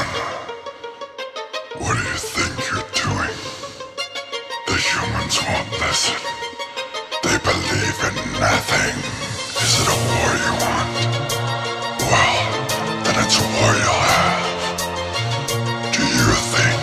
What do you think you're doing? The humans won't listen. They believe in nothing. Is it a war you want? Well, then it's a war you'll have. Do you think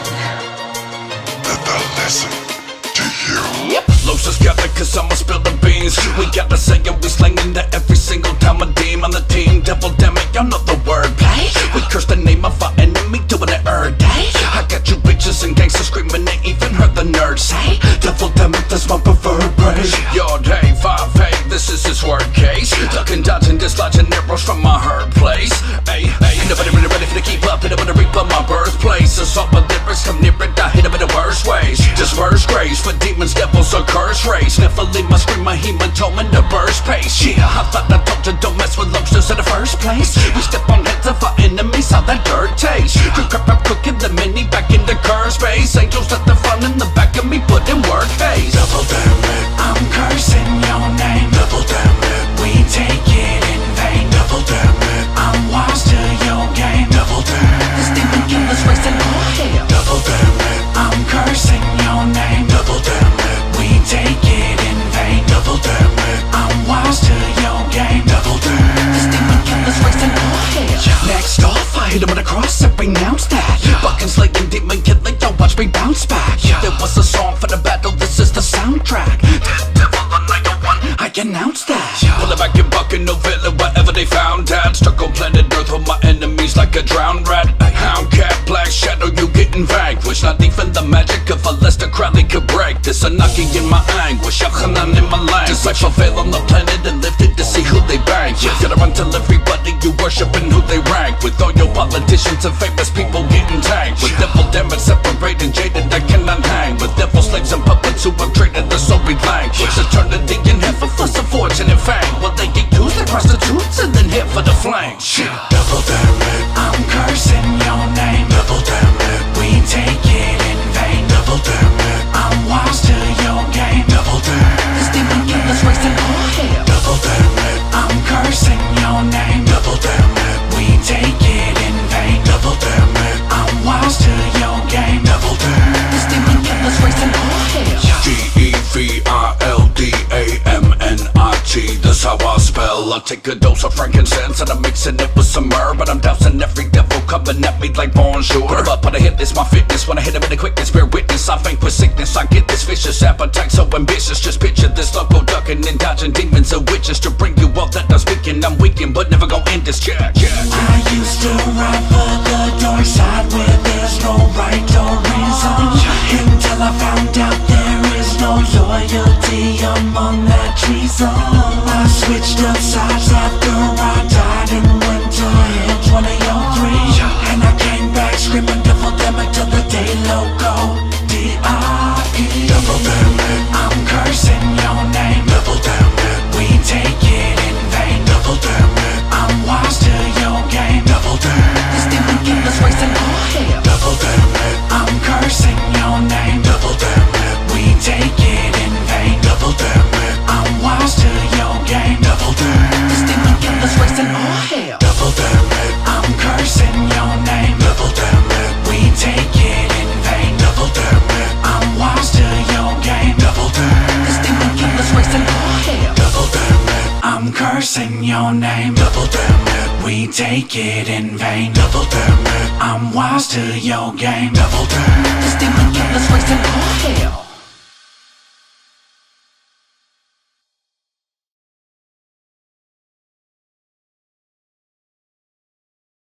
that they'll listen to you? Yep, Lucius got it cause I'ma spill the beans. We gotta say it, we slanging that every single time a team on the team. Devil damn it, y'all know the wordplay. We curse the name of our enemy, doing it every day. I got you bitches and gangsters screaming, they even heard the nerds say devil damn it, that's my preferred prey. Yo, day 5, hey, this is his word case. Ducking, dodging, dislodging arrows from my hurt place. Hey, nobody really ready for the keep up, hit him with a reap of my birthplace. Assault my lyrics, come near it, I hit him in the worst ways. Disperse grace for demons, devils, a curse race. Never leave my scream, my hematoma in the burst pace. Yeah, I thought I told you don't mess with Lucius in the first place. We step on heads of our enemies, how that dirt tastes. Crap, I'm cooking the mini back in the curse space. Angels at the front and the back of me put in work face. Double damn it, I'm cursing your name. Double damn it, we take it in vain. Double damn it, I'm wise to your game. Double damn it, This demon killer's racing all hell. double damn it, I'm cursing your name. Double damn it, we take it in vain. Double damn it, I'm wise to your game. Double damn it, This demon killer's racing all hell. Next off, I hit him with a cross and renounce that. Bucking, slaying, demon killing, yo, watch me bounce back. There was a song for the battle, this is the soundtrack. Devil on night one, I announced that. Pull it back and bucking, no villain, wherever they found that. Stuck on planet Earth with my enemies like a drowned rat. Hound cat, black shadow, you getting vanquished. Not even the magic of a Lester Crowley could break this. A knocking in my anguish, Hanan in my language. Disciple fail on the planet and lifted to see who they bank. You gotta run till everybody you worship and who they rank. With all your politicians and famous people getting tanked. With devil damn it, separated, jaded, I cannot hang. With devil slaves and puppets who have traded the soul language. Eternity in heaven for some fortune and fame. Well, they get used to prostitutes and then hit for the flames. double damn it, I'm cursing your name. Double damn it, we take it in vain. Double damn it, I'm wise to your game. Double damn it, This demon killer's racing all hell. double damn it, I'm cursing your name. Double damn it, we take it in vain. Double damn it, I'm wise to your game. Double damn it, This demon killer's racing all hell. Devildamnit, that's how I spell. I take a dose of frankincense and I'm mixing it with some herb. And I'm dousing every devil coming at me like bonjour. Put 'em up, put a hit, this my fitness. When I hit him with the quickness, bear witness. I vanquish sickness, I get this vicious appetite so ambitious. Just picture this loco ducking and dodging demons and witches. To bring you all that I'm speaking, I'm weakened but never gon' end this. Yeah. I used to ride for the dark side where there's no right or reason. Until I found out there is no loyalty among that treason. I switched up sides after I died and went to hit one of your three. And I came back screaming devil damn it till the day logo D-I-E. Double damn it, I'm cursing your name. Double damn it, we take it in vain. Double damn it, I'm wise to your game. Double damn it, This demon killer's racing all hell. double damn it, I'm cursing your name. Double damn it, we take it in vain. Double damn it, I'm wise to your game. Double damn it, This demon killer's racing all hell. double damn it, I'm cursing your name. Double damn it, we take it in vain. Double damn it, I'm wise to your game. Double damn it, This demon killer's racing all hell. double damn it, I'm cursing your name. Double damn it, we take it in vain. Double damn it, I'm wise to your game. Double damn it. This demon killer's racing all hell.